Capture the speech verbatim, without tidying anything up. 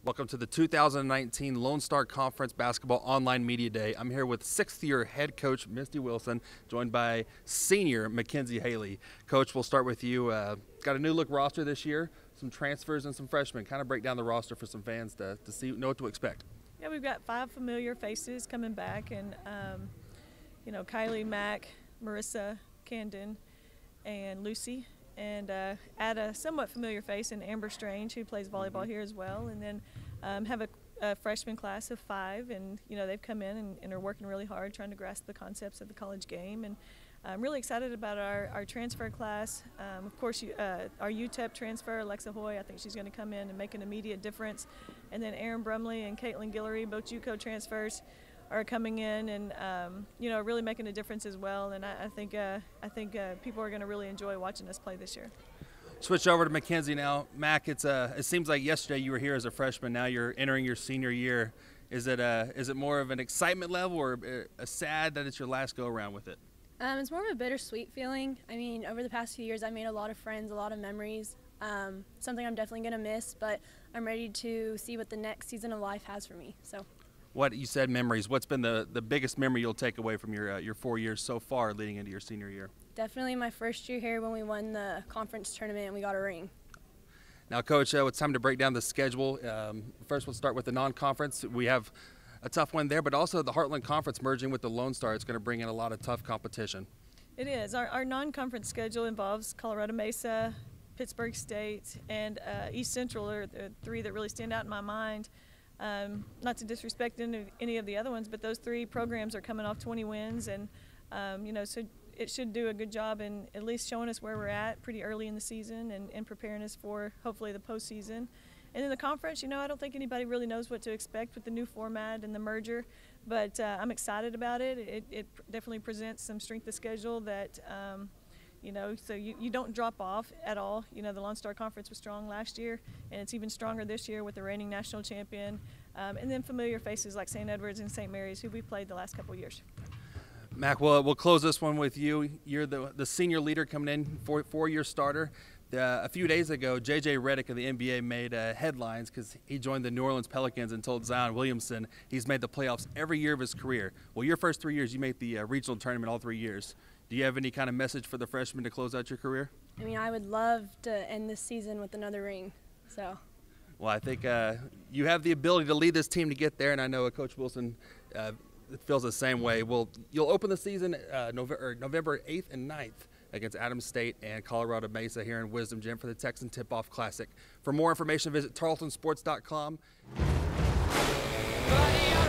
Welcome to the two thousand nineteen Lone Star Conference Basketball Online Media Day. I'm here with sixth-year head coach Misty Wilson, joined by senior Mackenzie Haley. Coach, we'll start with you. Uh, got a new look roster this year, some transfers and some freshmen. Kind of break down the roster for some fans to, to see know what to expect. Yeah, we've got five familiar faces coming back, and um, you know, Kylie, Mac, Marissa, Camden, and Lucy. And uh, add a somewhat familiar face in Amber Strange, who plays volleyball here as well, and then um, have a, a freshman class of five, and you know they've come in and, and are working really hard trying to grasp the concepts of the college game, and I'm really excited about our, our transfer class. Um, of course, you, uh, our U T E P transfer, Alexa Hoy, I think she's going to come in and make an immediate difference, and then Erin Brumley and Caitlin Guillory, both JUCO transfers, are coming in and um, you know really making a difference as well, and I, I think uh, I think uh, people are going to really enjoy watching us play this year. Switch over to Mackenzie now. Mac, it's uh, it seems like yesterday you were here as a freshman. Now you're entering your senior year. Is it uh, is it more of an excitement level or a sad that it's your last go around with it? Um, it's more of a bittersweet feeling. I mean, over the past few years, I've made a lot of friends, a lot of memories. Um, something I'm definitely going to miss, but I'm ready to see what the next season of life has for me. So. What you said, memories. What's been the, the biggest memory you'll take away from your uh, your four years so far leading into your senior year? Definitely my first year here when we won the conference tournament and we got a ring. Now, Coach, uh, it's time to break down the schedule. Um, first, we'll start with the non-conference. We have a tough one there, but also the Heartland Conference merging with the Lone Star. It's going to bring in a lot of tough competition. It is. Our, our non-conference schedule involves Colorado Mesa, Pittsburgh State, and uh, East Central are the three that really stand out in my mind. Um, not to disrespect any, any of the other ones, but those three programs are coming off twenty wins, and um, you know, so it should do a good job in at least showing us where we're at pretty early in the season and, and preparing us for hopefully the postseason. And in the conference, you know, I don't think anybody really knows what to expect with the new format and the merger, but uh, I'm excited about it. It, it definitely presents some strength of schedule that. Um, You know, so you, you don't drop off at all. You know, the Lone Star Conference was strong last year, and it's even stronger this year with the reigning national champion. Um, and then familiar faces like Saint Edward's and Saint Mary's, who we've played the last couple of years. Mac, we'll, we'll close this one with you. You're the, the senior leader coming in, four, four-year starter. Uh, a few days ago, J J Redick of the N B A made uh, headlines because he joined the New Orleans Pelicans and told Zion Williamson he's made the playoffs every year of his career. Well, your first three years, you made the uh, regional tournament all three years. Do you have any kind of message for the freshmen to close out your career? I mean, I would love to end this season with another ring. So. Well, I think uh, you have the ability to lead this team to get there, and I know uh, Coach Wilson uh, feels the same way. Well, you'll open the season uh, November, November eighth and ninth against Adams State and Colorado Mesa here in Wisdom Gym for the Texan Tip-Off Classic. For more information, visit tarleton sports dot com.